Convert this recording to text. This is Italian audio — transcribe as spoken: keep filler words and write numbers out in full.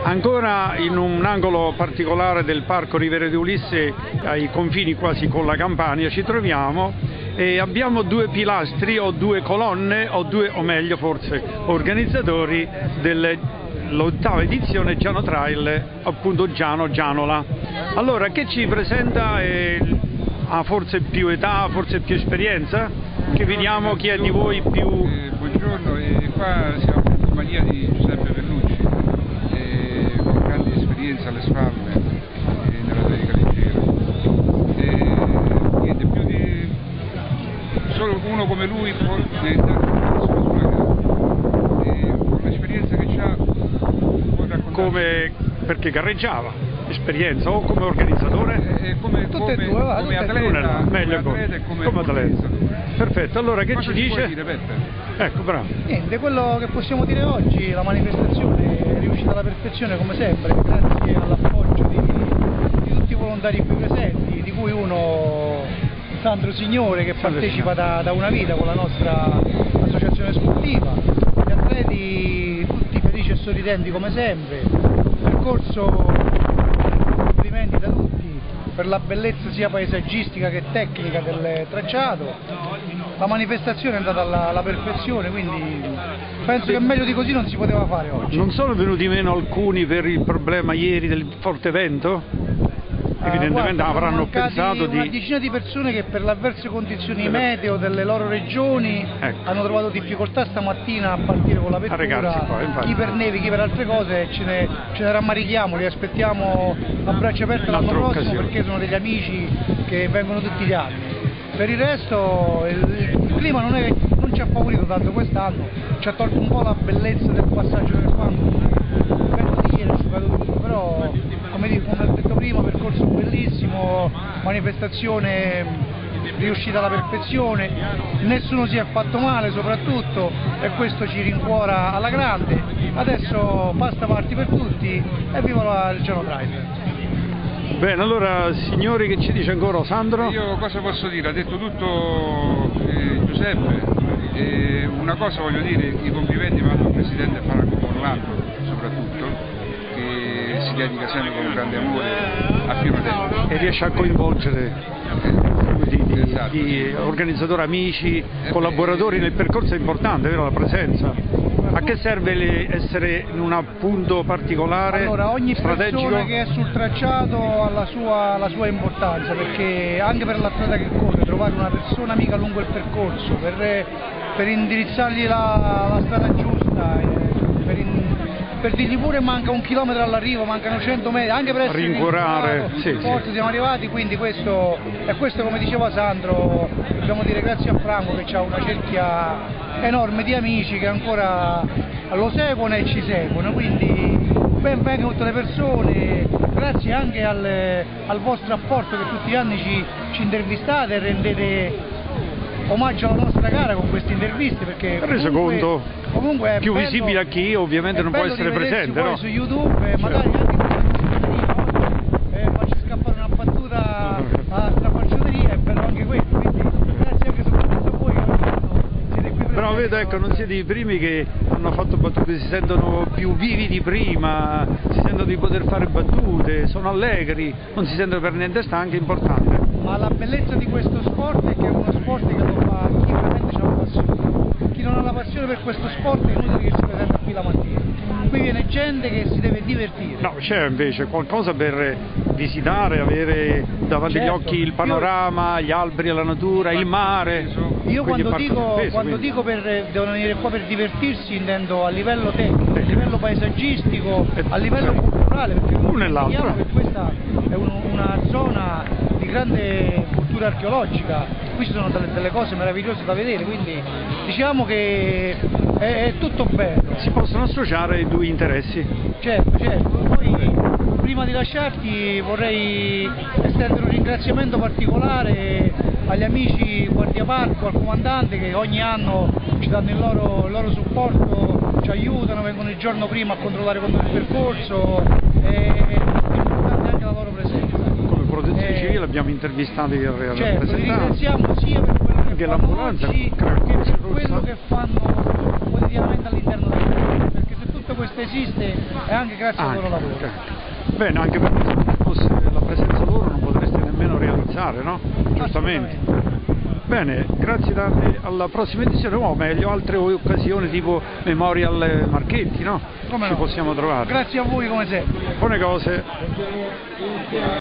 Ancora in un angolo particolare del Parco Riviera di Ulisse, ai confini quasi con la Campania, ci troviamo e abbiamo due pilastri o due colonne o due, o meglio forse, organizzatori dell'ottava edizione Giano Trail, appunto Giano Gianola. Allora, che ci presenta? Eh, ha forse più età, forse più esperienza? Che vediamo chi è di voi più... Eh, buongiorno, eh, qua siamo in compagnia di Giuseppe Bellucci, eh, con grande esperienza alle spalle eh, nella atletica leggera. Eh, niente, più di... solo uno come lui può diventare una sulla gara. Eh, con l'esperienza che ha può raccontare... Come... perché gareggiava? Esperienza o come organizzatore? Eh, come, come, due, va, come atleta, no, meglio come atleta e come, come atleta. Perfetto, allora che Cosa ci dice? Dire, ecco, bravo. Niente, quello che possiamo dire oggi, la manifestazione è riuscita alla perfezione come sempre, grazie all'appoggio di, di tutti i volontari qui presenti, di cui uno, Sandro Signore, che Sandro partecipa da, da una vita con la nostra associazione sportiva, gli atleti tutti felici e sorridenti come sempre, percorso, complimenti da tutti per la bellezza sia paesaggistica che tecnica del tracciato. La manifestazione è andata alla, alla perfezione, quindi penso che meglio di così non si poteva fare oggi. Non sono venuti meno alcuni per il problema ieri del forte vento? Evidentemente uh, guarda, avranno mancati pensato di... una decina di persone che per le avverse condizioni meteo delle loro regioni ecco. hanno trovato difficoltà stamattina a partire con la vettura, qua, chi per nevi, chi per altre cose, ce ne, ce ne rammarichiamo, li aspettiamo a braccia aperte l'anno prossimo occasione. Perché sono degli amici che vengono tutti gli anni. Per il resto il, il clima non, è, non ci ha favorito tanto quest'anno, ci ha tolto un po' la bellezza del passaggio del fango, il vento di ieri è asciugato tutto, però come, dico, come ho detto prima, percorso bellissimo, manifestazione riuscita alla perfezione, nessuno si è fatto male soprattutto e questo ci rincuora alla grande. Adesso pasta party per tutti e viva il Giano Trail. Bene, allora signori, che ci dice ancora Sandro? Io cosa posso dire? Ha detto tutto eh, Giuseppe. Eh, una cosa voglio dire, i complimenti vanno al Presidente Franco Orlando soprattutto, che si dedica sempre con grande amore a pieno tempo. E riesce a coinvolgere Eh, di, di, esatto, di sì. organizzatori, amici, Eh, collaboratori beh, nel percorso. È importante, vero, la presenza? A che serve le, essere in un punto particolare, allora, ogni strategico? persona che è sul tracciato ha la sua, la sua importanza, perché anche per l'atleta che corre, trovare una persona amica lungo il percorso, per, per indirizzargli la, la strada giusta, per, in, per dirgli pure manca un chilometro all'arrivo, mancano cento metri, anche per essere rincuorare, sì, forse sì. Siamo arrivati, quindi questo, e questo come diceva Sandro, dobbiamo dire grazie a Franco che ha una cerchia enorme di amici che ancora lo seguono e ci seguono, quindi ben vengano tutte le persone, grazie anche al, al vostro apporto che tutti gli anni ci, ci intervistate e rendete omaggio alla nostra gara con queste interviste, perché reso conto comunque è più bello, visibile a chi ovviamente non può essere presente, poi no? su YouTube, certo. Magari anche eh, faccio scappare una battuta a strafacciateria, è bello anche questo, quindi grazie anche soprattutto a voi che ogni anno siete qui presenti. Però vedo, ecco, non siete i primi che hanno fatto battute, si sentono più vivi di prima, si sentono di poter fare battute, sono allegri, non si sentono per niente stanchi, è importante. Ma la bellezza di questo sport è che è uno sport che lo fa chi veramente ha la passione. Chi non ha la passione per questo sport è inutile che si presenta qui la mattina. Qui viene gente che si deve divertire. No, c'è invece qualcosa per visitare, avere davanti agli certo. occhi il panorama, gli alberi, la natura, il mare. Io quindi quando dico, peso, quando quindi. dico per, devono venire qua per divertirsi intendo a livello tecnico, a livello paesaggistico, a livello culturale, perché uno e l'altro. Che questa è un, una zona di grande cultura archeologica, qui ci sono delle, delle cose meravigliose da vedere, quindi diciamo che è, è tutto bello. Si possono associare i due interessi. Certo, certo. Poi prima di lasciarti vorrei estendere un ringraziamento particolare agli amici Guardiaparco, al comandante che ogni anno ci danno il loro, il loro supporto, ci aiutano, vengono il giorno prima a controllare con noi il percorso, e è importante anche la loro presenza. Come protezione Eh, civile abbiamo intervistato i certo, li rappresentanti. ringraziamo sia per quello che Anche fanno l'ambulanza, oggi credo che che per quello che fanno quotidianamente all'interno del paese, perché se tutte queste esiste è anche grazie al loro lavoro. Anche. Bene, anche perché se non fosse la presenza loro non potreste nemmeno realizzare, no? Giustamente. Bene, grazie Danny, alla prossima edizione, o meglio, altre occasioni tipo Memorial Marchetti, no? Come Ci no? possiamo trovare. Grazie a voi come sempre. Buone cose.